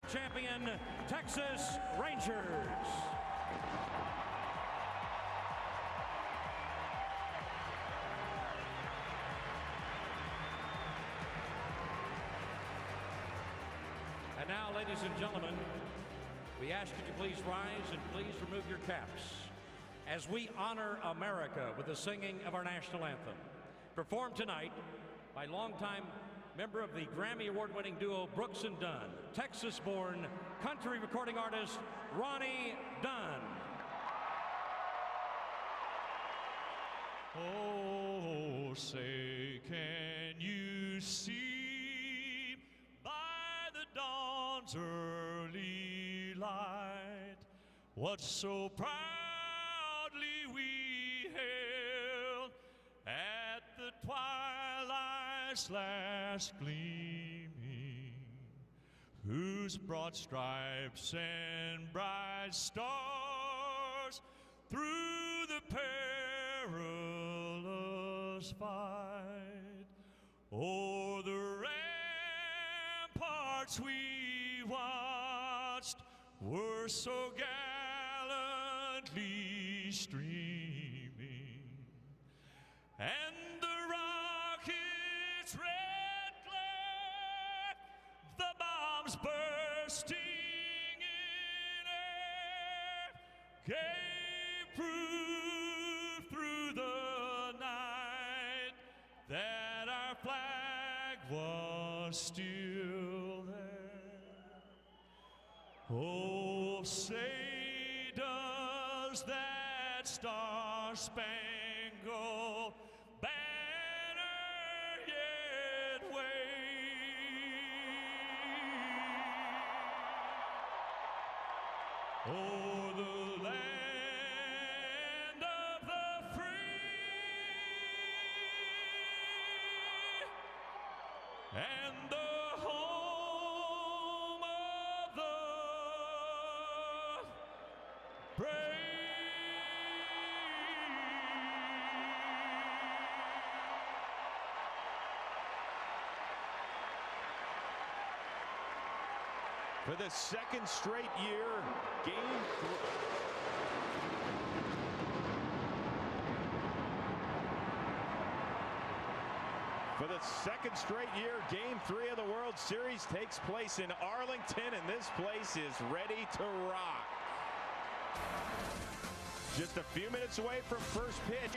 Champion Texas Rangers. And now, ladies and gentlemen, we ask you to please rise and please remove your caps as we honor America with the singing of our national anthem, performed tonight by longtime member of the Grammy Award-winning duo Brooks and Dunn, Texas-born country recording artist Ronnie Dunn. Oh, say, can you see by the dawn's early light what so proudly we hailed at the twilight's last gleaming, whose broad stripes and bright stars through the perilous fight o'er the ramparts we watched were so gallantly streaming, and the rocket's red glare, the bombs bursting in air, gave proof through the night that our flag was still there. Oh, say does that star-spangled banner yet wave o'er the land of the free and the home of the brave? For the second straight year, Game 3. For the second straight year, Game 3 of the World Series takes place in Arlington, and this place is ready to rock. Just a few minutes away from first pitch.